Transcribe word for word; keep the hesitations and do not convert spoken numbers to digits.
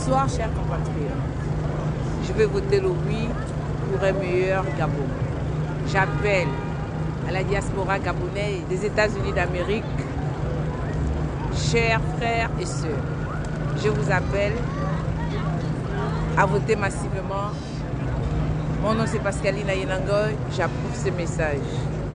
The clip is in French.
Bonsoir, chers compatriotes. Je vais voter le oui pour un meilleur Gabon. J'appelle à la diaspora gabonaise des États-Unis d'Amérique, chers frères et sœurs, je vous appelle à voter massivement. Mon nom c'est Pascaline Ayenengoye, j'approuve ce message.